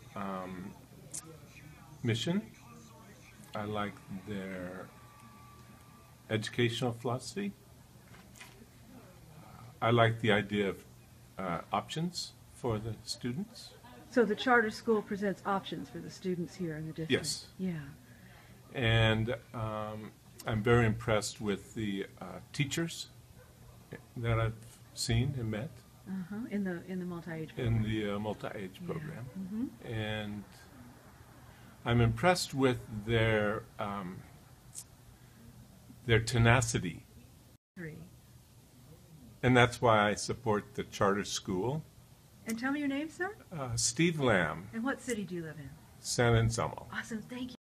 mission. I like their educational philosophy. I like the idea of options for the students. So the charter school presents options for the students here in the district? Yes. Yeah. And I'm very impressed with the teachers that I've seen and met In the multi-age program. in the multi-age program. Mm-hmm. And I'm impressed with their tenacity. 3. And that's why I support the charter school. And tell me your name, sir? Steve Lamb, And what city do you live in? San Anselmo. Awesome. Thank you.